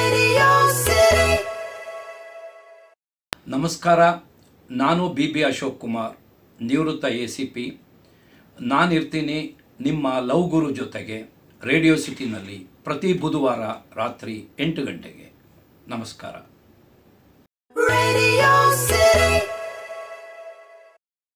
ನಮಸ್ಕಾರ, ನಾನು BB ಅಶೋಕ್ ಕುಮಾರ್, ನಿವೃತ್ತ ACP. ನಾನಿರ್ತೀನಿ ನಿಮ್ಮ ಲವ್ ಗುರು ಜೊತೆಗೆ ರೇಡಿಯೋ ಸಿಟಿನಲ್ಲಿ ಪ್ರತಿ ಬುಧವಾರ ರಾತ್ರಿ 8 ಗಂಟೆಗೆ. ನಮಸ್ಕಾರ.